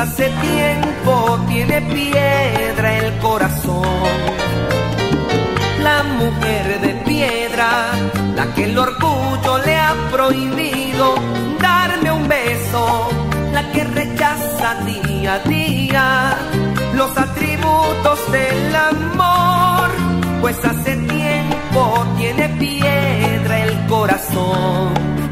hace tiempo tiene piedra el corazón. La mujer de piedra, la que el orgullo le ha prohibido darme un beso, la que rechaza día a día los atributos del amor, pues hace tiempo tiene piedra el corazón.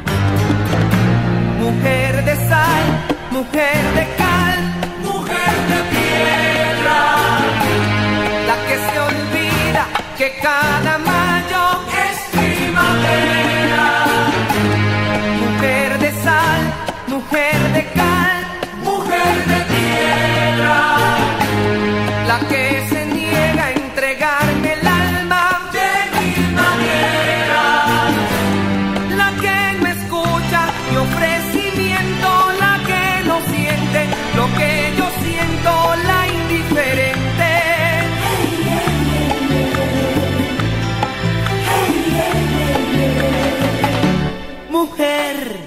Mujer de sal, mujer de cal, mujer de piedra, la que se olvida que cada mayo es primavera. Mujer de sal, mujer de cal, mujer de piedra, la que se niega a entregarme el alma de mi manera, la que no escucha mi ofrecimiento, la que no siente lo que yo siento, la indiferente. Mujer.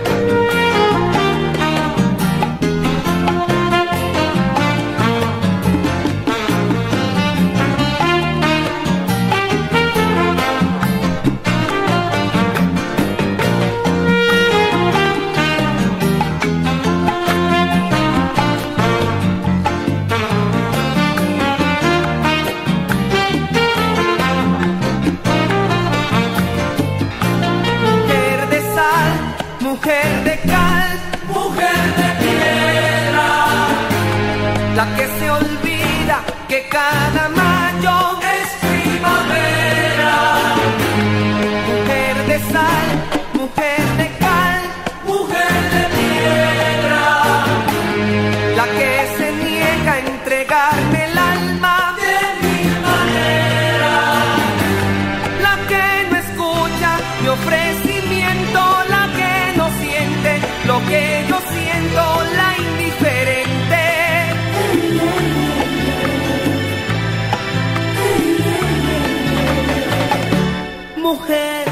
Mujer de cal, mujer de piedra, la que se olvida que cada mayo es primavera. Mujer de sal, mujer de cal, mujer de piedra, la que se niega a entregarme el alma de mi manera, la que no escucha mi ofrecimiento, la que no siente lo que yo siento, la indiferente. Mujer.